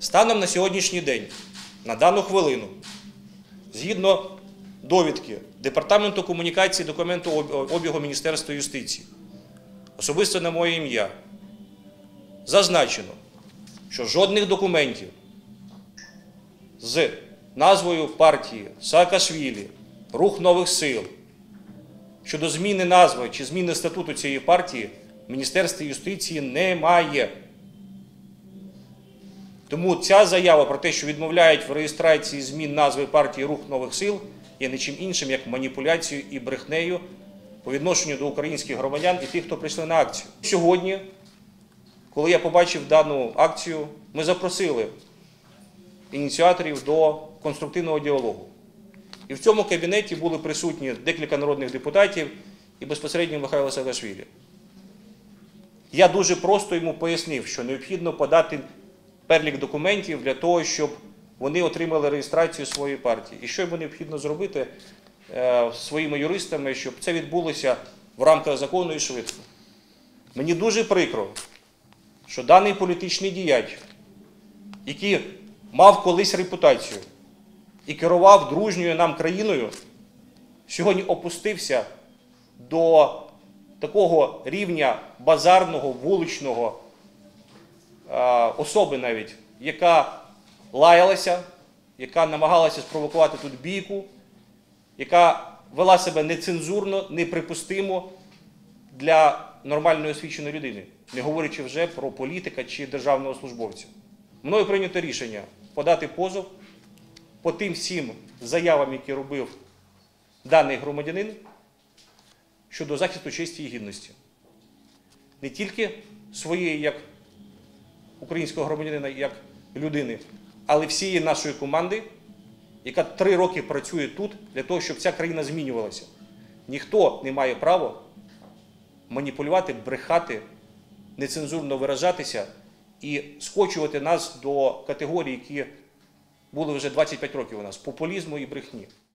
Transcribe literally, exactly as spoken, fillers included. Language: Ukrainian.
Станом на сьогоднішній день, на дану хвилину, згідно довідки Департаменту комунікації і документообігу Міністерства юстиції, особисто на моє ім'я, зазначено, що жодних документів з назвою партії Саакашвілі, Рух нових сил щодо зміни назви чи зміни статуту цієї партії в Міністерстві юстиції немає. Тому ця заява про те, що відмовляють в реєстрації змін назви партії Рух нових сил, є нічим іншим, як маніпуляцією і брехнею по відношенню до українських громадян і тих, хто прийшли на акцію. Сьогодні, коли я побачив дану акцію, ми запросили ініціаторів до конструктивного діалогу. І в цьому кабінеті були присутні декілька народних депутатів і безпосередньо Михайло Саакашвілі. Я дуже просто йому пояснив, що необхідно подати перелік документів для того, щоб вони отримали реєстрацію своєї партії. І що йому необхідно зробити е, своїми юристами, щоб це відбулося в рамках закону і швидко. Мені дуже прикро, що даний політичний діяч, який мав колись репутацію і керував дружньою нам країною, сьогодні опустився до такого рівня базарного, вуличного, особи навіть, яка лаялася, яка намагалася спровокувати тут бійку, яка вела себе нецензурно, неприпустимо для нормальної освіченої людини, не говорячи вже про політика чи державного службовця. Мною прийнято рішення подати позов по тим всім заявам, які робив даний громадянин щодо захисту честі і гідності. Не тільки своєї, як українського громадянина, як людини, але всієї нашої команди, яка три роки працює тут для того, щоб ця країна змінювалася. Ніхто не має права маніпулювати, брехати, нецензурно виражатися і скочувати нас до категорій, які були вже двадцять п'ять років у нас – популізму і брехні.